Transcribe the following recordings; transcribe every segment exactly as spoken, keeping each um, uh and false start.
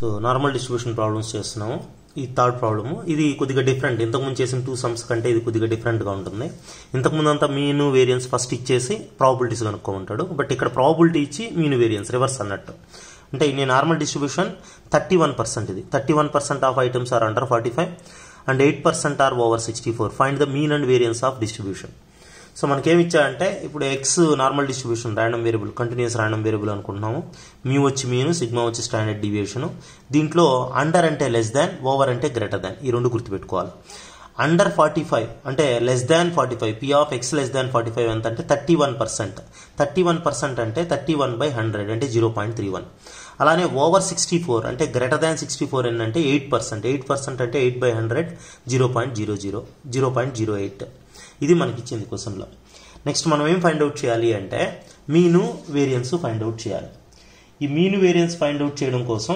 So normal distribution problems చేస్తున్నాము. ఈ third problem ఇది కొద్దిగా డిఫరెంట్, ఇంతకుముందు చేసిన టూ సమ్స్ కంటే ఇది కొద్దిగా డిఫరెంట్గా ఉంటుంది. ఇంతకుముందు అంతా మీను వేరియన్స్ ఫస్ట్ ఇచ్చేసి ప్రాబిలిటీస్ కనుక్కోమంటాడు, బట్ ఇక్కడ ప్రాబిలిటీ ఇచ్చి మీను వేరియన్స్ రివర్స్ అన్నట్టు. అంటే ఈ normal distribution thirty one percent ఇది thirty one percent of items are under forty five and eight percent are over sixty four find the mean and variance of distribution. So మనకేమి ఇచ్చాయంటే ఇప్పుడు X normal distribution random variable continuous random variable అనుకుంటున్నాము. Mu వచ్చి mean, sigma వచ్చి standard deviation. దీంట్లో under అంటే less than, over అంటే greater than, ఈ రెండు గుర్తుపెట్టుకోవాలి. అండర్ ఫార్టీ ఫైవ్ అంటే less than forty five P of X less than forty five ఎంత అంటే thirty one percent thirty one percent అంటే థర్టీ వన్ బై హండ్రెడ్ అంటే జీరో పాయింట్ త్రీ వన్. అలానే ఓవర్ సిక్స్టీ ఫోర్ అంటే greater than sixty four ఏంటంటే eight percent eight percent అంటే eight by hundred zero point zero zero zero point zero eight. ఇది మనకి ఇచ్చింది క్వశ్చన్లో. నెక్స్ట్ మనం ఏం ఫైండ్ అవుట్ చేయాలి అంటే మీను వేరియన్స్ ఫైండ్ అవుట్ చేయాలి. ఈ మీను వేరియన్స్ ఫైండ్ అవుట్ చేయడం కోసం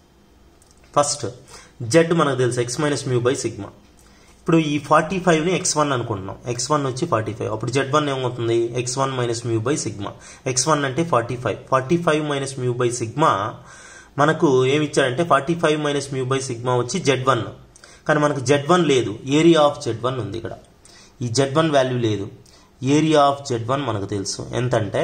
ఫస్ట్ జెడ్ మనకు తెలుసు X minus mu by sigma. ఇప్పుడు ఈ ఫార్టీ ఫైవ్ని ఎక్స్ వన్ అనుకుంటున్నాం, ఎక్స్ వన్ వచ్చి ఫార్టీ ఫైవ్, అప్పుడు జెడ్ వన్ ఏమవుతుంది X one minus mu by sigma. X one అంటే forty five forty five minus mu by sigma మనకు ఏమి ఇచ్చారంటే forty five minus mu by sigma వచ్చి జెడ్ వన్, కానీ మనకు జెడ్ వన్ లేదు, ఏరియా ఆఫ్ జెడ్ వన్ ఉంది. ఇక్కడ ఈ జెడ్ వన్ వాల్యూ లేదు, ఏరియా ఆఫ్ జెడ్ వన్ మనకు తెలుసు ఎంతంటే,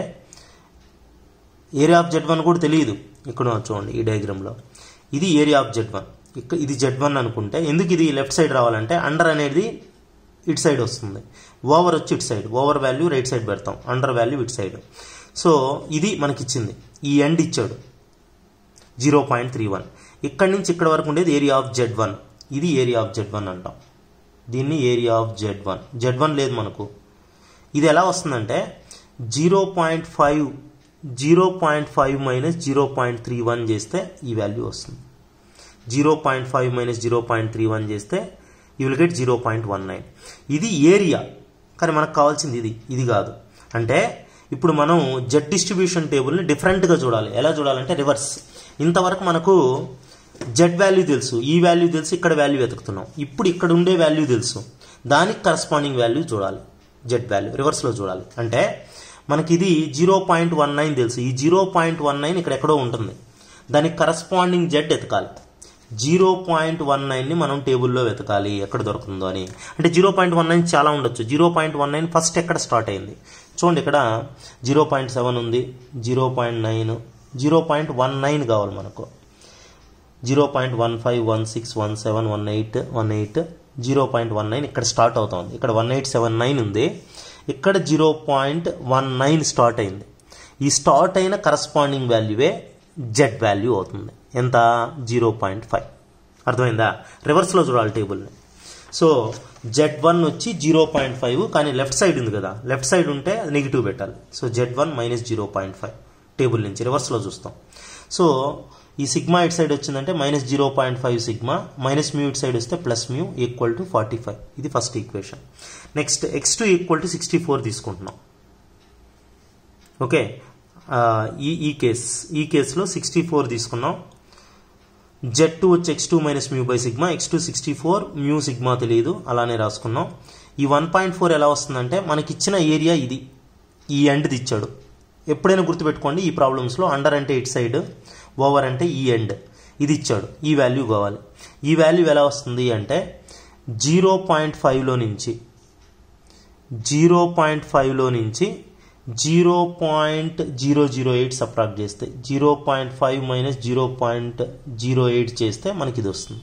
ఏరియా ఆఫ్ జెడ్ వన్ కూడా తెలియదు. ఇక్కడ చూడండి ఈ డయాగ్రామ్లో ఇది ఏరియా ఆఫ్ జెడ్ వన్, ఇక్కడ ఇది జెడ్ వన్ అనుకుంటే ఎందుకు ఇది లెఫ్ట్ సైడ్ రావాలంటే అండర్ అనేది ఇటు సైడ్ వస్తుంది, ఓవర్ వచ్చి ఇటు side, over value right side పెడతాం, అండర్ వాల్యూ ఇటు సైడ్. సో ఇది మనకి ఇచ్చింది, ఈ ఎండ్ ఇచ్చాడు జీరో పాయింట్ త్రీ వన్. ఇక్కడి నుంచి ఇక్కడ వరకు ఉండేది ఏరియా ఆఫ్ జెడ్ వన్, ఇది ఏరియా ఆఫ్ జెడ్ వన్ అంటాం, దీన్ని area of Z one. Z one లేదు మనకు. ఇది ఎలా వస్తుందంటే zero point five zero point five minus zero point three one చేస్తే ఈ వాల్యూ వస్తుంది. Zero point five minus zero point three one చేస్తే you will get zero point one nine. ఇది ఏరియా, కానీ మనకు కావాల్సింది ఇది ఇది కాదు. అంటే ఇప్పుడు మనం జెడ్ డిస్ట్రిబ్యూషన్ టేబుల్ని డిఫరెంట్గా చూడాలి. ఎలా చూడాలంటే రివర్స్. ఇంతవరకు మనకు జెడ్ వాల్యూ తెలుసు, ఈ వాల్యూ తెలుసు, ఇక్కడ వాల్యూ వెతుకుతున్నాం. ఇప్పుడు ఇక్కడ ఉండే వాల్యూ తెలుసు, దానికి కరస్పాండింగ్ వాల్యూ చూడాలి, జెడ్ వాల్యూ రివర్స్లో చూడాలి. అంటే మనకి ఇది జీరో పాయింట్ వన్ నైన్ తెలుసు, ఈ జీరో పాయింట్ వన్ నైన్ ఇక్కడ ఎక్కడో ఉంటుంది, దానికి కరస్పాండింగ్ జెడ్ ఎతకాలి. జీరో పాయింట్ వన్ నైన్ని మనం టేబుల్లో వెతకాలి ఎక్కడ దొరుకుతుందో అని. అంటే జీరో పాయింట్ వన్ నైన్ చాలా ఉండొచ్చు, zero point one nine first ఎక్కడ స్టార్ట్ అయింది చూడండి. ఇక్కడ జీరో పాయింట్ సెవెన్ ఉంది, zero point nine, zero point one nine కావాలి మనకు. Zero point one five one six one seven one eight one eight zero point one nine ఇక్కడ start అవుతుంది. ఇక్కడ వన్ ఎయిట్ సెవెన్ నైన్ ఉంది, ఇక్కడ zero point one nine start అయింది. ఈ start అయిన కరస్పాండింగ్ వాల్యూవే జెడ్ వాల్యూ అవుతుంది. ఎంత? Zero point five. అర్థమైందా? రివర్స్లో చూడాలి టేబుల్ని. సో జెడ్ వన్ వచ్చి జీరో పాయింట్ ఫైవ్, కానీ లెఫ్ట్ సైడ్ ఉంది కదా, లెఫ్ట్ సైడ్ ఉంటే నెగిటివ్ పెట్టాలి. So Z one minus zero point five table నుంచి రివర్స్లో చూస్తాం. సో ఈ సిగ్మా ఇట్ సైడ్ వచ్చిందంటే minus zero point five sigma, minus mu it side వస్తే plus mu equal to forty five. ఇది first equation. Next X two equal to sixty four తీసుకుంటున్నాం. Okay, ఈ ఈ కేస్ ఈ కేసులో సిక్స్టీ ఫోర్ తీసుకున్నాం. Z two వచ్చి X two minus mu by sigma, X two sixty four, mu sigma తెలియదు, అలానే రాసుకున్నాం. ఈ వన్ పాయింట్ ఫోర్ ఎలా వస్తుందంటే మనకి ఇచ్చిన ఏరియా ఇది, ఈ ఎండ్ది ఇచ్చాడు. ఎప్పుడైనా గుర్తుపెట్టుకోండి ఈ ప్రాబ్లమ్స్లో అండర్ అంటే ఇట్ సైడ్, ఓవర్ అంటే ఈ ఎండ్, ఇది ఇచ్చాడు. ఈ వాల్యూ కావాలి. ఈ వాల్యూ ఎలా వస్తుంది అంటే జీరో పాయింట్ ఫైవ్లో నుంచి జీరో పాయింట్ ఫైవ్లో నుంచి zero point zero zero eight subtract చేస్తే, zero point five minus zero point zero eight చేస్తే మనకి ఇది వస్తుంది.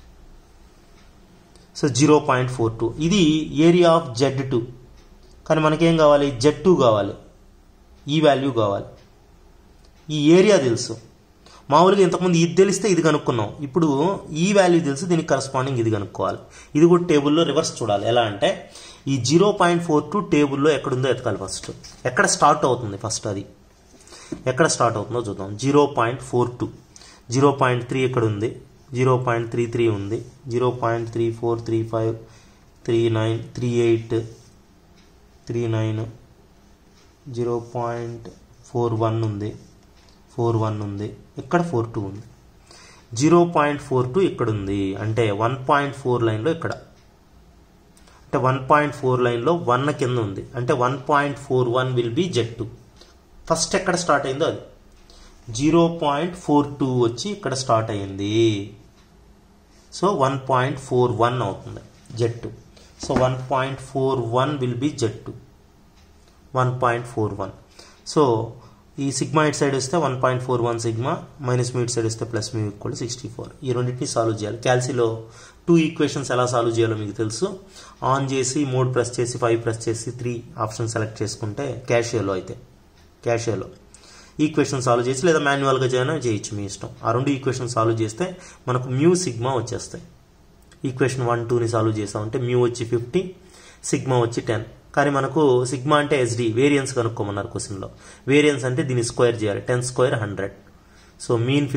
So zero point four two ఇది ఏరియా ఆఫ్ జెడ్ టూ, కానీ మనకేం కావాలి? జెడ్ టూ కావాలి, ఈ వాల్యూ కావాలి. ఈ ఏరియా తెలుసు, మామూలుగా ఇంతకుముందు ఇది తెలిస్తే ఇది కనుక్కున్నాం, ఇప్పుడు ఈ వాల్యూ తెలుసు, దీనికి కరస్పాండింగ్ ఇది కనుక్కోవాలి. ఇది కూడా టేబుల్లో రివర్స్ చూడాలి. ఎలా అంటే ఈ జీరో పాయింట్ ఫోర్ టూ టేబుల్లో ఎక్కడుందో ఎతకాలి. ఫస్ట్ ఎక్కడ స్టార్ట్ అవుతుంది, ఫస్ట్ అది ఎక్కడ స్టార్ట్ అవుతుందో చూద్దాం. Zero point four two, zero point three ఎక్కడ ఉంది, జీరో పాయింట్ త్రీ త్రీ ఉంది, zero point three four three five three nine three eight three nine zero point four one ఉంది, ఫోర్ వన్ ఉంది, ఇక్కడ ఫోర్ టూ ఉంది. Zero point four two ఇక్కడ ఉంది, అంటే వన్ పాయింట్ ఫోర్ లైన్లో ఇక్కడ, అంటే వన్ పాయింట్ ఫోర్ లైన్లో వన్ కింద ఉంది, అంటే one point four one will be Z two. First ఎక్కడ స్టార్ట్ అయిందో అది. జీరో పాయింట్ ఫోర్ టూ వచ్చి ఇక్కడ స్టార్ట్ అయ్యింది. So one point four one అవుతుంది Z two. So one point four one will be Z two, one point four one. So ఈ sigma it side వస్తే one point four one sigma, minus mu it side వస్తే plus mu equal sixty four. ఈ రెండింటిని solve చేయాలి. క్యాల్సీలో two equations ఎలా solve చేయాలో మీకు తెలుసు. ఆన్ చేసి మోడ్ ప్రెస్ చేసి ఫైవ్ ప్రెస్ చేసి త్రీ ఆప్షన్ సెలెక్ట్ చేసుకుంటే క్యాషియోలో అయితే క్యాషియోలో ఈక్వేషన్ సాల్వ్ చేసి లేదా మాన్యువల్గా చేయనా చేయొచ్చు మీ ఇష్టం. ఆ రెండు ఈక్వేషన్ సాల్వ్ చేస్తే మనకు మ్యూ సిగ్మా వచ్చేస్తాయి. ఈక్వేషన్ వన్ టూని సాల్వ్ చేసామంటే మ్యూ వచ్చి ఫిఫ్టీ, సిగ్మా వచ్చి టెన్. కానీ మనకు సిగ్మా అంటే ఎస్డి వేరియన్స్ కనుక్కోమన్నారు క్వశ్చన్లో. వేరియన్స్ అంటే దీన్ని స్క్వేర్ చేయాలి, ten square hundred. So mean